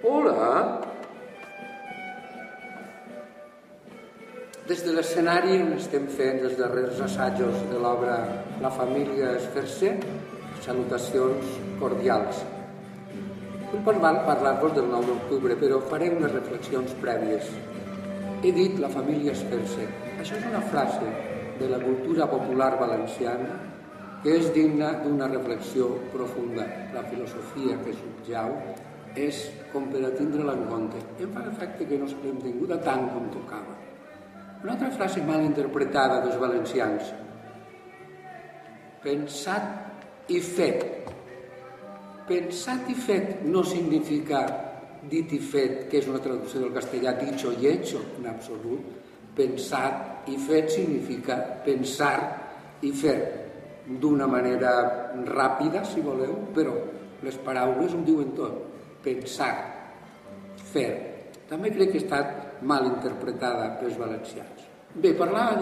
Hola! Des de l'escenari on estem fent els darrers assajos de l'obra La família Esferse, salutacions cordials. Vull parlar-vos del 9 d'octubre, però faré unes reflexions prèvies. He dit la família Esferse. Això és una frase de la cultura popular valenciana que és digna d'una reflexió profunda. La filosofia que subjau és com per a tindre-la en compte. Em fa l'efecte que no se l'hem tinguda tant com tocava. Una altra frase mal interpretada dels valencians. Pensat i fet. Pensat i fet no significa dit i fet, que és una traducció del castellà dicho y hecho, en absolut. Pensat i fet significa pensar i fer d'una manera ràpida, si voleu, però les paraules ho diuen tot. Pensar, fer. També crec que ha estat mal interpretada pels valencians. Bé, parlava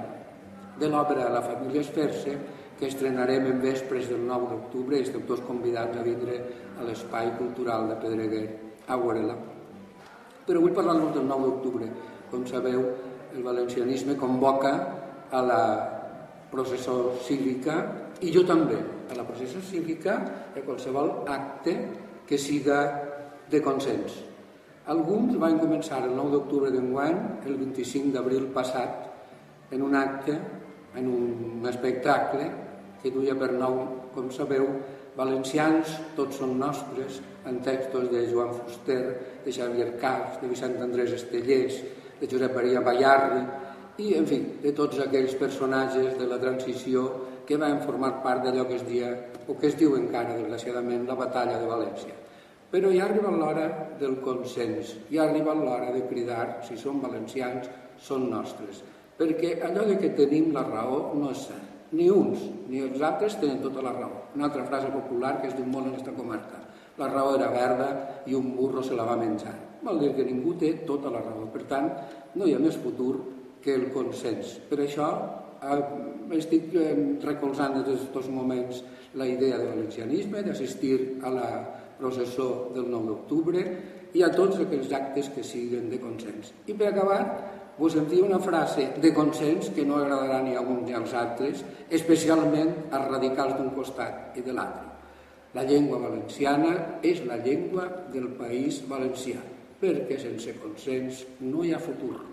de l'obra La família Esferse, que estrenarem en vespres del 9 d'octubre i esteu tots convidats a vindre a l'Espai Cultural de Pedreguer, a veure-la. Però vull parlar-vos del 9 d'octubre. Com sabeu, el valencianisme convoca a la processó cívica, i jo també, a la processó cívica de qualsevol acte que siga de consens. Alguns van començar el 9 d'octubre d'enguany, el 25 d'abril passat, en un acte, en un espectacle que duia per nom, com sabeu, Valencians, tots són nostres, en textos de Joan Fuster, de Xavier Cas, de Vicent Andrés Estellers, de Josep Maria Bayarri, i, en fi, de tots aquells personatges de la transició que van formar part d'allò que es dia, o que es diu encara, desgraciadament, la batalla de València. Però ja ha arribat l'hora del consens, ja ha arribat l'hora de cridar, si som valencians, són nostres. Perquè allò de que tenim la raó no és cert. Ni uns ni els altres tenen tota la raó. Una altra frase popular que es diu molt en aquesta comarca. La raó era verda i un burro se la va menjar. Vol dir que ningú té tota la raó. Per tant, no hi ha més futur que el consens. Per això estic recolzant en aquests moments la idea de valencianisme, d'assistir a la processó del 9 d'octubre i a tots aquells actes que siguin de consens. I per acabar, us envio una frase de consens que no agradarà ni a uns ni als altres, especialment als radicals d'un costat i de l'altre. La llengua valenciana és la llengua del País Valencià, perquè sense consens no hi ha futur.